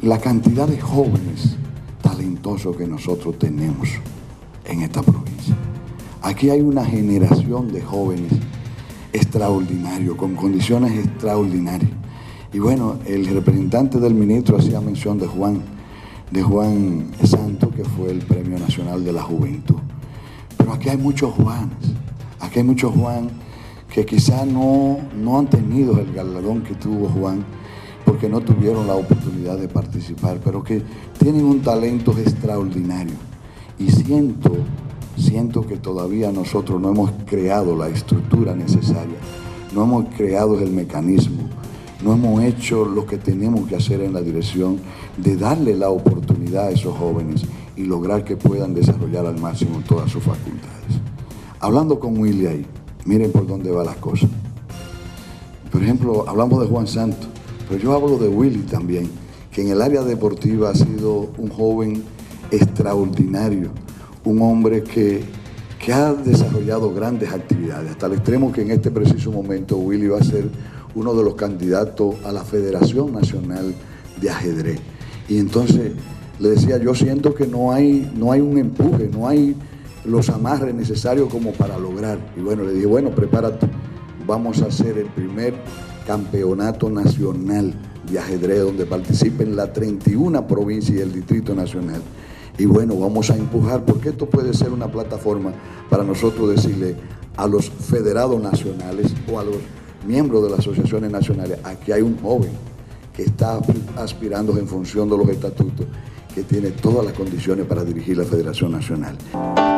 la cantidad de jóvenes talentosos que nosotros tenemos en esta provincia. Aquí hay una generación de jóvenes extraordinarios, con condiciones extraordinarias. Y bueno, el representante del ministro hacía mención de Juan Santos, que fue el Premio Nacional de la Juventud. Pero aquí hay muchos Juanes, aquí hay muchos Juan que quizá no han tenido el galardón que tuvo Juan, porque no tuvieron la oportunidad de participar, pero que tienen un talento extraordinario. Y siento que todavía nosotros no hemos creado la estructura necesaria, no hemos creado el mecanismo, no hemos hecho lo que tenemos que hacer en la dirección de darle la oportunidad a esos jóvenes y lograr que puedan desarrollar al máximo todas sus facultades. Hablando con Willy ahí, miren por dónde van las cosas. Por ejemplo, hablamos de Juan Santos, pero yo hablo de Willy también, que en el área deportiva ha sido un joven extraordinario, un hombre que ha desarrollado grandes actividades, hasta el extremo que en este preciso momento Willy va a ser uno de los candidatos a la Federación Nacional de Ajedrez. Y entonces le decía, yo siento que no hay un empuje, no hay los amarres necesarios como para lograr. Y bueno, le dije, bueno, prepárate, vamos a hacer el primer campeonato nacional de ajedrez donde participen las 31 provincias y el Distrito Nacional. Y bueno, vamos a empujar, porque esto puede ser una plataforma para nosotros decirle a los federados nacionales o a los miembros de las asociaciones nacionales, aquí hay un joven que está aspirando en función de los estatutos, que tiene todas las condiciones para dirigir la Federación Nacional.